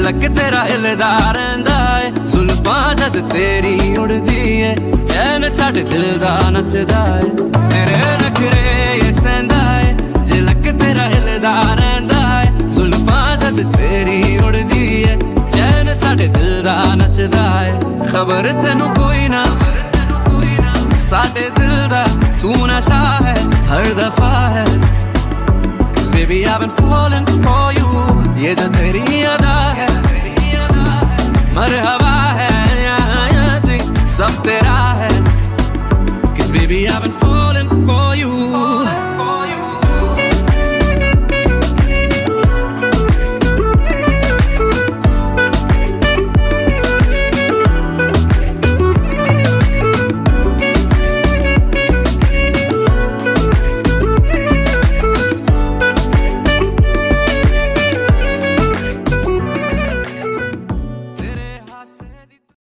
झलक तेरा हिलदा रहिंदा है, जुल्फां जद तेरी उड़दी है, चैन साडे दिल दा नचदा है। तेरे नखरे ये सहंदा है, झलक तेरा हिलदा रहिंदा है, जुल्फां जद तेरी उड़दी है, चैन साडे दिल दा नचदा है। खबर तेनू कोई ना साडे दिल दा तू नशा है हर दफा है। Cause baby I've been falling for you, ये जो तेरी अदा है मरहबा है, सब तेरा है। Cause baby I've been falling for you।